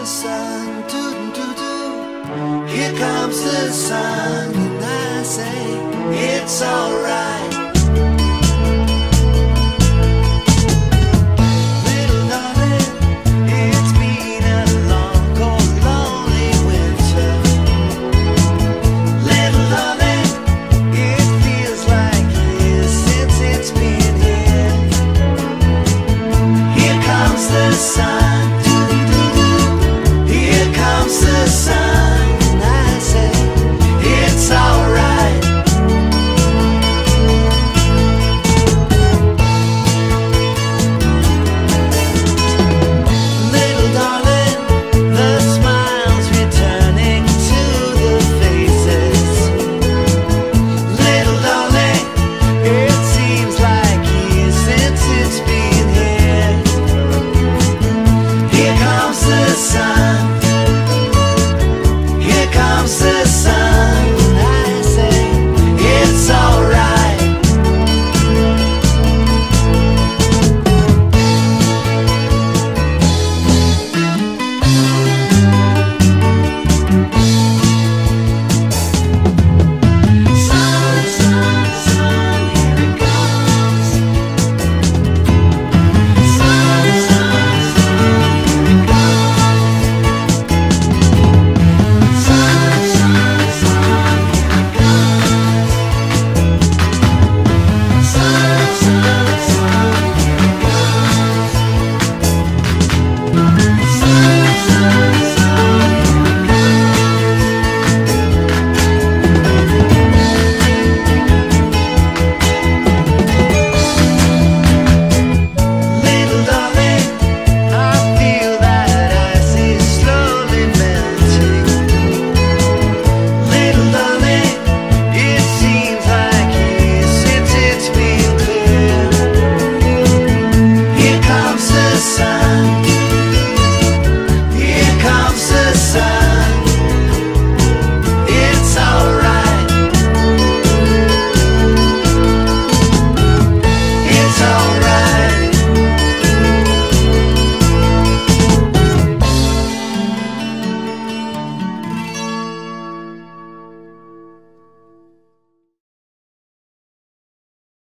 sun, doo doo doo. Here comes the sun, and I say it's alright. Little darling, it's been a long, cold, lonely winter. Little darling, it feels like years since it's been here. Here comes the sun.